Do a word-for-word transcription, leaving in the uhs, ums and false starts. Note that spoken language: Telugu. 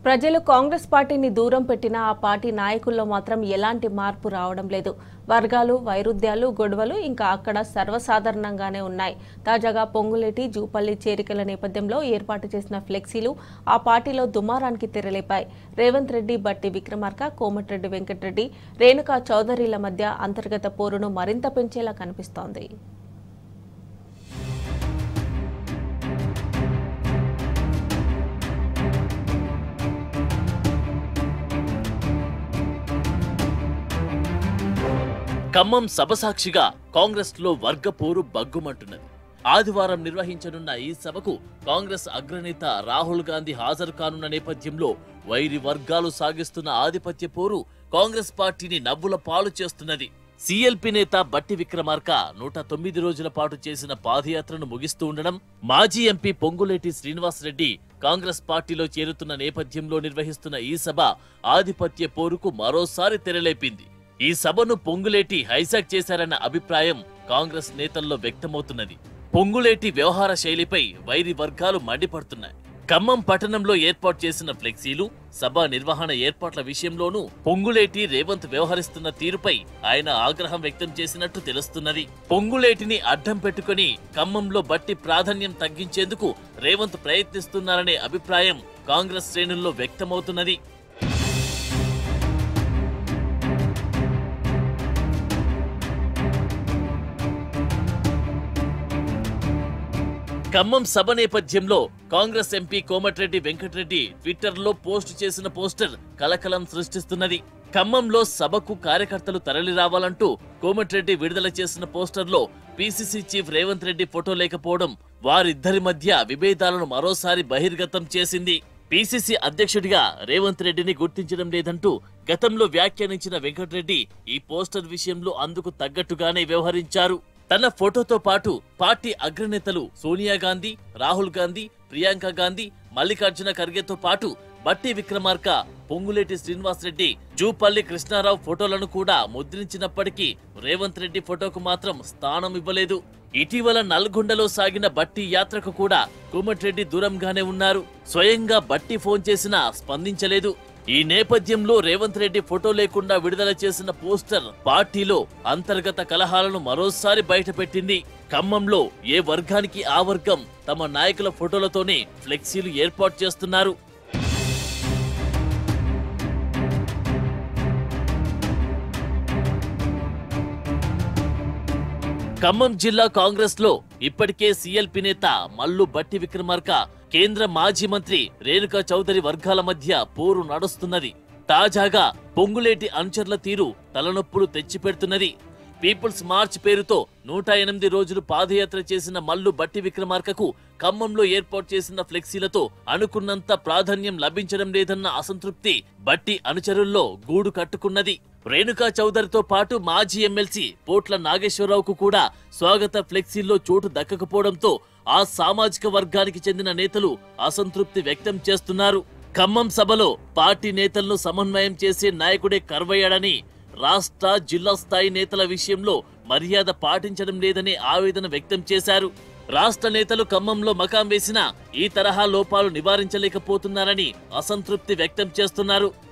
ప్రజలు కాంగ్రెస్ పార్టీని దూరం పెట్టినా ఆ పార్టీ నాయకుల్లో మాత్రం ఎలాంటి మార్పు రావడం లేదు. వర్గాలు, వైరుధ్యాలు, గొడవలు ఇంకా అక్కడ సర్వసాధారణంగానే ఉన్నాయి. తాజాగా పొంగులేటి, జూపల్లి చేరికల నేపథ్యంలో ఏర్పాటు చేసిన ఫ్లెక్సీలు ఆ పార్టీలో దుమారానికి తెరలేపాయి. రేవంత్ రెడ్డి, బట్టి విక్రమార్క, కోమటిరెడ్డి వెంకటరెడ్డి, రేణుకా చౌదరిల మధ్య అంతర్గత పోరును మరింత పెంచేలా కనిపిస్తోంది. ఖమ్మం సభసాక్షిగా కాంగ్రెస్ లో వర్గపోరు బగ్గుమంటున్నది. ఆదివారం నిర్వహించనున్న ఈ సభకు కాంగ్రెస్ అగ్రనేత రాహుల్ గాంధీ హాజరు కానున్న నేపథ్యంలో వైరి వర్గాలు సాగిస్తున్న ఆధిపత్య పోరు కాంగ్రెస్ పార్టీని నవ్వుల పాలు చేస్తున్నది. సీఎల్పీ నేత బట్టి విక్రమార్క నూట తొమ్మిది రోజుల పాటు చేసిన పాదయాత్రను ముగిస్తూ ఉండడం, మాజీ ఎంపీ పొంగులేటి శ్రీనివాసరెడ్డి కాంగ్రెస్ పార్టీలో చేరుతున్న నేపథ్యంలో నిర్వహిస్తున్న ఈ సభ ఆధిపత్య పోరుకు మరోసారి తెరలేపింది. ఈ సభను పొంగులేటి హైజాక్ చేశారన్న అభిప్రాయం కాంగ్రెస్ నేతల్లో వ్యక్తమవుతున్నది. పొంగులేటి వ్యవహార శైలిపై వైరి వర్గాలు మండిపడుతున్నాయి. ఖమ్మం పట్టణంలో ఏర్పాటు చేసిన ఫ్లెక్సీలు, సభ నిర్వహణ ఏర్పాట్ల విషయంలోనూ పొంగులేటి, రేవంత్ వ్యవహరిస్తున్న తీరుపై ఆయన ఆగ్రహం వ్యక్తం చేసినట్టు తెలుస్తున్నది. పొంగులేటిని అడ్డం పెట్టుకుని ఖమ్మంలో బట్టి ప్రాధాన్యం తగ్గించేందుకు రేవంత్ ప్రయత్నిస్తున్నారనే అభిప్రాయం కాంగ్రెస్ శ్రేణుల్లో వ్యక్తమవుతున్నది. ఖమ్మం సభ నేపథ్యంలో కాంగ్రెస్ ఎంపీ కోమటిరెడ్డి వెంకటరెడ్డి ట్విట్టర్లో పోస్టు చేసిన పోస్టర్ కలకలం సృష్టిస్తున్నది. ఖమ్మంలో సభకు కార్యకర్తలు తరలి రావాలంటూ కోమటిరెడ్డి విడుదల చేసిన పోస్టర్లో PCC chief Revanth Reddy photo లేకపోవడం వారిద్దరి మధ్య విభేదాలను మరోసారి బహిర్గతం చేసింది. పీసీసీ అధ్యక్షుడిగా రేవంత్ రెడ్డిని గుర్తించడం లేదంటూ గతంలో వ్యాఖ్యానించిన వెంకటరెడ్డి ఈ పోస్టర్ విషయంలో అందుకు తగ్గట్టుగానే వ్యవహరించారు. తన ఫోటోతో పాటు పార్టీ అగ్రనేతలు సోనియా గాంధీ, రాహుల్ గాంధీ, ప్రియాంక గాంధీ, మల్లికార్జున ఖర్గేతో పాటు బట్టి విక్రమార్క, పొంగులేటి శ్రీనివాసరెడ్డి, జూపల్లి కృష్ణారావు ఫోటోలను కూడా ముద్రించినప్పటికీ రేవంత్ రెడ్డి ఫోటోకు మాత్రం స్థానం ఇవ్వలేదు. ఇటీవల నల్గొండలో సాగిన బట్టి యాత్రకు కూడా కోమటిరెడ్డి దూరంగానే ఉన్నారు. స్వయంగా బట్టి ఫోన్ చేసినా స్పందించలేదు. ఈ నేపథ్యంలో రేవంత్ రెడ్డి ఫోటో లేకుండా విడుదల చేసిన పోస్టర్ పార్టీలో అంతర్గత కలహాలను మరోసారి బయటపెట్టింది. ఖమ్మంలో ఏ వర్గానికి ఆ వర్గం తమ నాయకుల ఫోటోలతోనే ఫ్లెక్సీలు ఏర్పాటు చేస్తున్నారు. ఖమ్మం జిల్లా కాంగ్రెస్ లో ఇప్పటికే సీఎల్పీ నేత మల్లు బట్టి విక్రమార్క, కేంద్ర మాజీ మంత్రి రేణుకా చౌదరి వర్గాల మధ్య పోరు నడుస్తున్నది. తాజాగా పొంగులేటి అనుచరుల తీరు తలనొప్పులు తెచ్చిపెడుతున్నది. పీపుల్స్ మార్చ్ పేరుతో నూట ఎనిమిది రోజులు పాదయాత్ర చేసిన మల్లు బట్టి విక్రమార్కకు ఖమ్మంలో ఏర్పాటు చేసిన ఫ్లెక్సీలతో అనుకున్నంత ప్రాధాన్యం లభించడం లేదన్న అసంతృప్తి బట్టి అనుచరుల్లో గూడు కట్టుకున్నది. రేణుకా చౌదరితో పాటు మాజీ ఎమ్మెల్సీ పోట్ల నాగేశ్వరరావుకు కూడా స్వాగత ఫ్లెక్సీల్లో చోటు దక్కకపోవడంతో ఆ సామాజిక వర్గానికి చెందిన నేతలు అసంతృప్తి వ్యక్తం చేస్తున్నారు. ఖమ్మం సభలో పార్టీ నేతలను సమన్వయం చేసే నాయకుడే కరువయ్యాడని, రాష్ట్ర, జిల్లా స్థాయి నేతల విషయంలో మర్యాద పాటించడం లేదని ఆవేదన వ్యక్తం చేశారు. రాష్ట్ర నేతలు ఖమ్మంలో మకాం వేసినా ఈ తరహా లోపాలు నివారించలేకపోతున్నారని అసంతృప్తి వ్యక్తం చేస్తున్నారు.